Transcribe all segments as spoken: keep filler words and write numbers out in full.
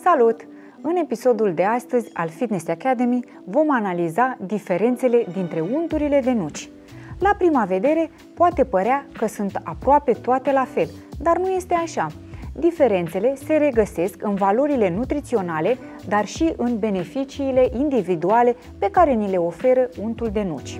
Salut! În episodul de astăzi al Fitness Academy vom analiza diferențele dintre unturile de nuci. La prima vedere poate părea că sunt aproape toate la fel, dar nu este așa. Diferențele se regăsesc în valorile nutriționale, dar și în beneficiile individuale pe care ni le oferă untul de nuci.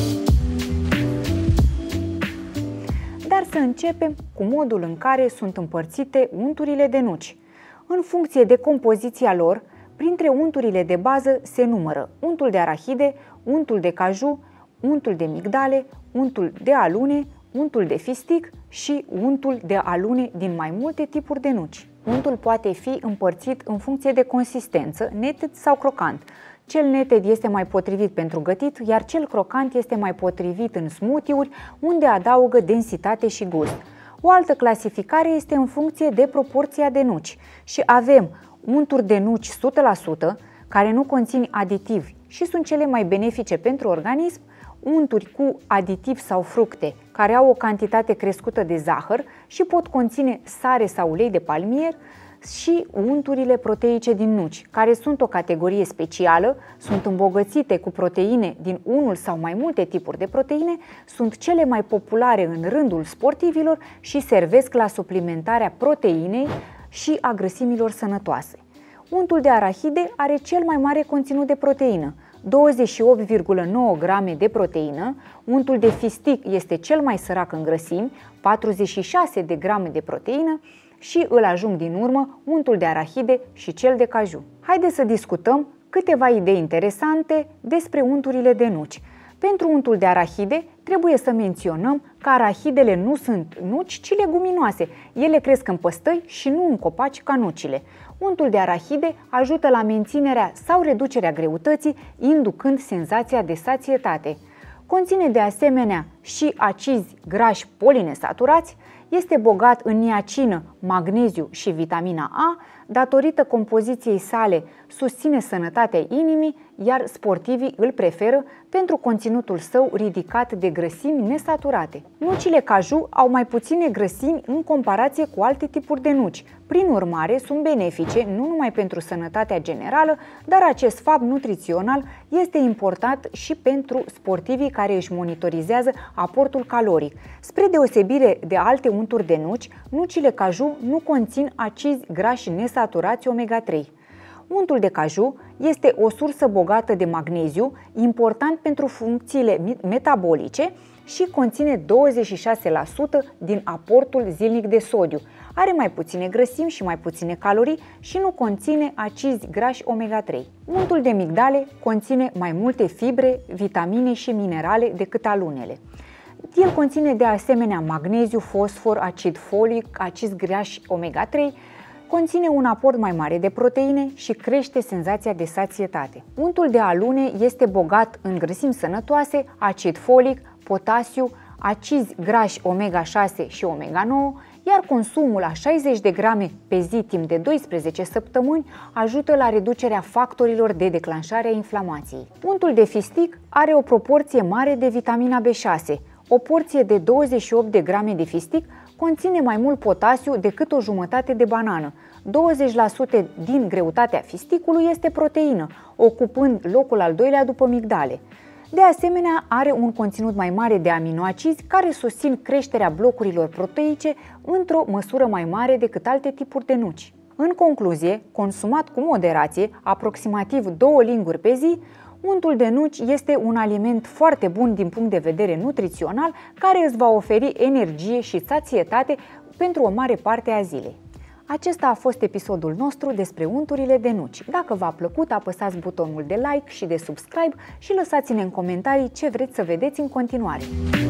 Dar să începem cu modul în care sunt împărțite unturile de nuci. În funcție de compoziția lor, printre unturile de bază se numără untul de arahide, untul de caju, untul de migdale, untul de alune, untul de fistic și untul de alune din mai multe tipuri de nuci. Untul poate fi împărțit în funcție de consistență, neted sau crocant. Cel neted este mai potrivit pentru gătit, iar cel crocant este mai potrivit în smoothie-uri, unde adaugă densitate și gust. O altă clasificare este în funcție de proporția de nuci și avem unturi de nuci o sută la sută, care nu conțin aditivi și sunt cele mai benefice pentru organism, unturi cu aditivi sau fructe, care au o cantitate crescută de zahăr și pot conține sare sau ulei de palmier, și unturile proteice din nuci, care sunt o categorie specială, sunt îmbogățite cu proteine din unul sau mai multe tipuri de proteine, sunt cele mai populare în rândul sportivilor și servesc la suplimentarea proteinei și a grăsimilor sănătoase. Untul de arahide are cel mai mare conținut de proteină, douăzeci și opt virgulă nouă grame de proteină, untul de fistic este cel mai sărac în grăsimi, patruzeci și șase de grame de proteină, și îl ajung din urmă untul de arahide și cel de caju. Haideți să discutăm câteva idei interesante despre unturile de nuci. Pentru untul de arahide trebuie să menționăm că arahidele nu sunt nuci, ci leguminoase. Ele cresc în păstăi și nu în copaci ca nucile. Untul de arahide ajută la menținerea sau reducerea greutății, inducând senzația de sațietate. Conține de asemenea și acizi grași polinesaturați, este bogat în niacină, magneziu și vitamina A, datorită compoziției sale susține sănătatea inimii, iar sportivii îl preferă pentru conținutul său ridicat de grăsimi nesaturate. Nucile caju au mai puține grăsimi în comparație cu alte tipuri de nuci. Prin urmare, sunt benefice nu numai pentru sănătatea generală, dar acest fapt nutrițional este important și pentru sportivii care își monitorizează aportul caloric. Spre deosebire de alte unturi de nuci, nucile caju nu conțin acizi grași nesaturați omega trei. Untul de caju este o sursă bogată de magneziu, important pentru funcțiile metabolice și conține douăzeci și șase la sută din aportul zilnic de sodiu. Are mai puține grăsimi și mai puține calorii și nu conține acizi grași omega trei. Untul de migdale conține mai multe fibre, vitamine și minerale decât alunele. El conține de asemenea magneziu, fosfor, acid folic, acizi grași omega trei, conține un aport mai mare de proteine și crește senzația de sațietate. Untul de alune este bogat în grăsimi sănătoase, acid folic, potasiu, acizi grași omega șase și omega nouă, iar consumul a șaizeci de grame pe zi timp de doisprezece săptămâni ajută la reducerea factorilor de declanșare a inflamației. Untul de fistic are o proporție mare de vitamina B șase. O porție de douăzeci și opt de grame de fistic conține mai mult potasiu decât o jumătate de banană. douăzeci la sută din greutatea fisticului este proteină, ocupând locul al doilea după migdale. De asemenea, are un conținut mai mare de aminoacizi care susțin creșterea blocurilor proteice într-o măsură mai mare decât alte tipuri de nuci. În concluzie, consumat cu moderație, aproximativ două linguri pe zi, untul de nuci este un aliment foarte bun din punct de vedere nutrițional, care îți va oferi energie și sațietate pentru o mare parte a zilei. Acesta a fost episodul nostru despre unturile de nuci. Dacă v-a plăcut, apăsați butonul de like și de subscribe și lăsați-ne în comentarii ce vreți să vedeți în continuare.